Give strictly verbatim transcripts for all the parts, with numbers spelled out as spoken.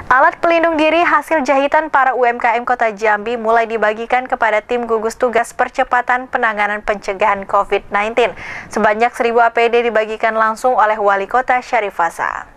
Alat pelindung diri hasil jahitan para U M K M Kota Jambi mulai dibagikan kepada tim gugus tugas percepatan penanganan pencegahan covid sembilan belas. Sebanyak seribu A P D dibagikan langsung oleh Wali Kota Syarif Hasan.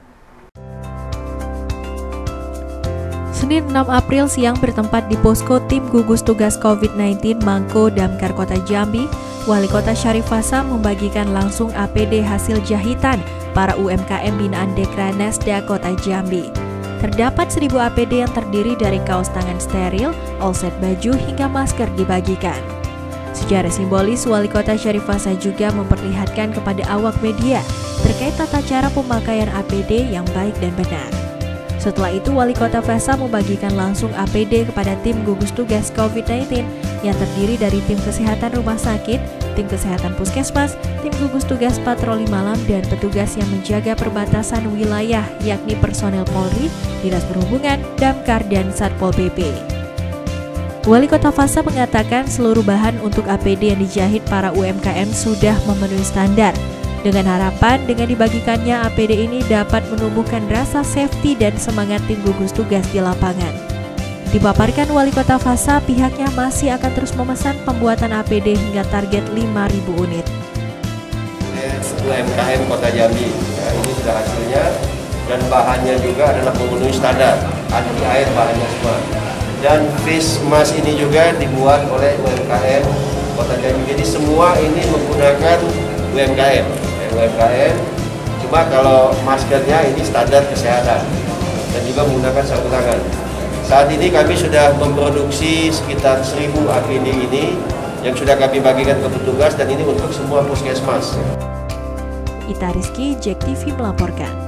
Senin enam April siang bertempat di posko tim gugus tugas covid sembilan belas Mangko Damkar Kota Jambi, Wali Kota Syarif Hasan membagikan langsung A P D hasil jahitan para U M K M binaan Dekranasda Kota Jambi. Terdapat seribu A P D yang terdiri dari kaos tangan steril, all set baju, hingga masker dibagikan. Secara simbolis, Wali Kota Syarif Hasan juga memperlihatkan kepada awak media terkait tata cara pemakaian A P D yang baik dan benar. Setelah itu, Wali Kota Hasan membagikan langsung A P D kepada tim gugus tugas covid sembilan belas yang terdiri dari tim kesehatan rumah sakit, tim kesehatan puskesmas, tim gugus tugas patroli malam, dan petugas yang menjaga perbatasan wilayah, yakni personel Polri, Dinas Perhubungan, Damkar, dan Satpol P P. Wali Kota Hasan mengatakan seluruh bahan untuk A P D yang dijahit para U M K M sudah memenuhi standar, dengan harapan dengan dibagikannya A P D ini dapat menumbuhkan rasa safety dan semangat tim gugus tugas di lapangan. Dipaparkan Wali Kota Hasan, pihaknya masih akan terus memesan pembuatan A P D hingga target lima ribu unit. U M K M Kota Jambi, ya, ini sudah hasilnya dan bahannya juga adalah memenuhi standar, anti air bahannya semua. Dan face mask ini juga dibuat oleh U M K M Kota Jambi. Jadi semua ini menggunakan U M K M, ya, U M K M. Cuma kalau maskernya ini standar kesehatan dan juga menggunakan sarung tangan. Saat ini kami sudah memproduksi sekitar seribu A P D ini yang sudah kami bagikan ke petugas dan ini untuk semua puskesmas. Ita Rizky, Jack T V melaporkan.